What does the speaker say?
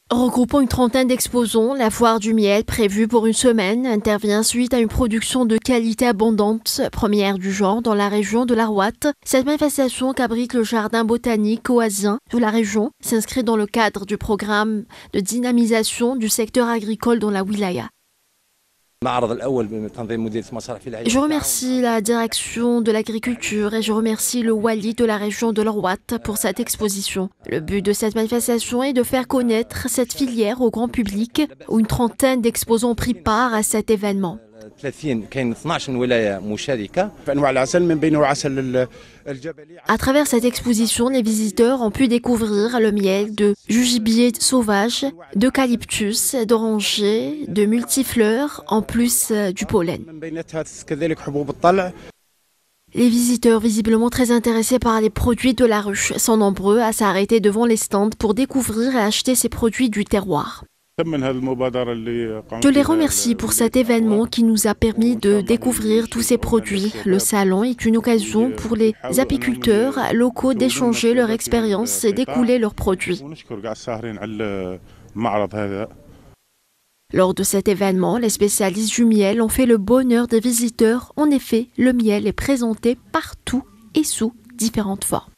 Regroupant une trentaine d'exposants, la foire du miel, prévue pour une semaine, intervient suite à une production de qualité abondante, première du genre dans la région de l'Arwat. Cette manifestation qu'abrite le jardin botanique oasien de la région s'inscrit dans le cadre du programme de dynamisation du secteur agricole dans la wilaya. Je remercie la direction de l'agriculture et je remercie le wali de la région de l'Arwat pour cette exposition. Le but de cette manifestation est de faire connaître cette filière au grand public, où une trentaine d'exposants ont pris part à cet événement. À travers cette exposition, les visiteurs ont pu découvrir le miel de jugibier sauvage, d'eucalyptus, d'oranger, de multifleurs, en plus du pollen. Les visiteurs, visiblement très intéressés par les produits de la ruche, sont nombreux à s'arrêter devant les stands pour découvrir et acheter ces produits du terroir. Je les remercie pour cet événement qui nous a permis de découvrir tous ces produits. Le salon est une occasion pour les apiculteurs locaux d'échanger leur expérience et d'écouler leurs produits. Lors de cet événement, les spécialistes du miel ont fait le bonheur des visiteurs. En effet, le miel est présenté partout et sous différentes formes.